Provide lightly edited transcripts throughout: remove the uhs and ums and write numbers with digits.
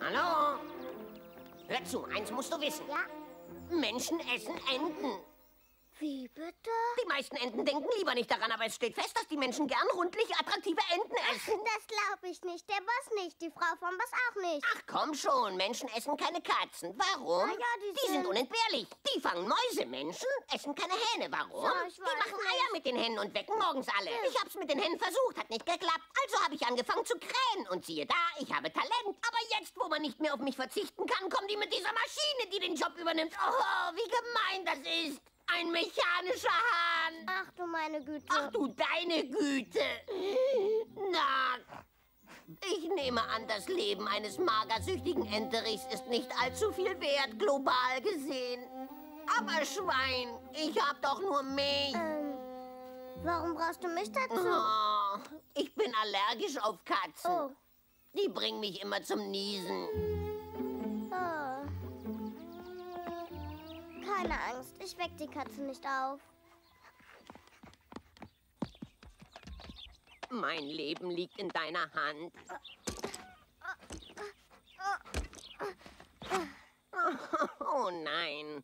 Hallo? Hör zu, eins musst du wissen. Ja? Menschen essen Enten. Wie bitte? Die meisten Enten denken lieber nicht daran, aber es steht fest, dass die Menschen gern rundlich attraktive Enten essen. Das glaube ich nicht. Der Boss nicht. Die Frau vom Boss auch nicht. Ach komm schon, Menschen essen keine Katzen. Warum? Na ja, die sind unentbehrlich. Die fangen Mäuse. Menschen essen keine Hähne. Warum? Ja, ich die weiß machen nicht. Eier mit den Hennen und wecken morgens alle. Ja. Ich hab's mit den Hennen versucht, hat nicht geklappt. Also habe ich angefangen zu krähen. Und siehe da, ich habe Talent. Aber jetzt, wo man nicht mehr auf mich verzichten kann, kommen die mit dieser Maschine, die den Job übernimmt. Oh, wie gemein das ist. Ein mechanischer Hahn. Ach du meine Güte. Ach du deine Güte. Na, ich nehme an, das Leben eines magersüchtigen Enterichs ist nicht allzu viel wert, global gesehen. Aber Schwein, ich hab doch nur mich. Warum brauchst du mich dazu? Oh, ich bin allergisch auf Katzen. Oh. Die bringen mich immer zum Niesen. Oh. Keine Angst, ich weck die Katze nicht auf. Mein Leben liegt in deiner Hand. Oh nein.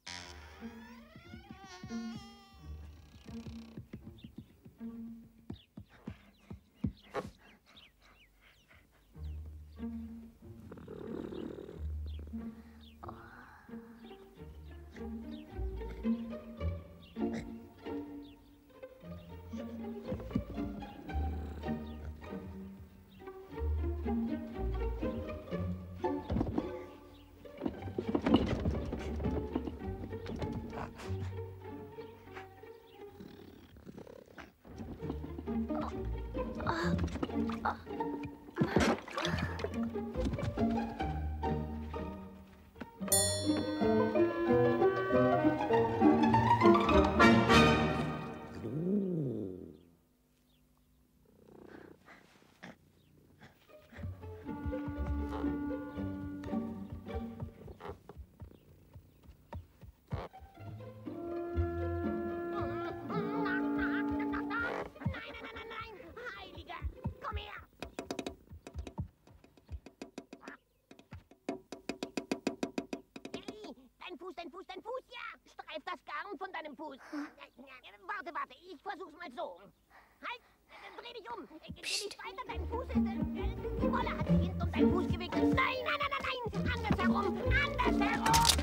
Dein Fuß, ja! Streif das Garn von deinem Fuß. Warte, ich versuch's mal so. Halt, dreh dich um. Geh nicht weiter, dein Fuß ist... die Wolle hat sich hinten um deinen Fuß gewickelt. Nein! Andersherum! Nein!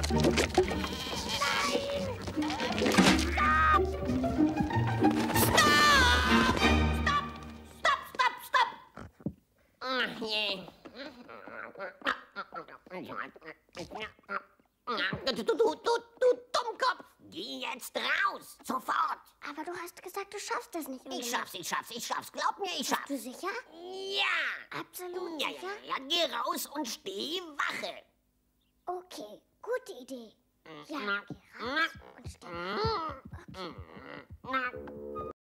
Stopp! Ach je. Du Dummkopf! Geh jetzt raus! Sofort! Aber du hast gesagt, du schaffst das nicht. Ich schaff's. Glaub mir, ich schaff's. Bist du sicher? Ja! Absolut Ja, sicher? ja. Geh raus und steh Wache. Okay, gute Idee. Ja, geh raus und steh. Okay.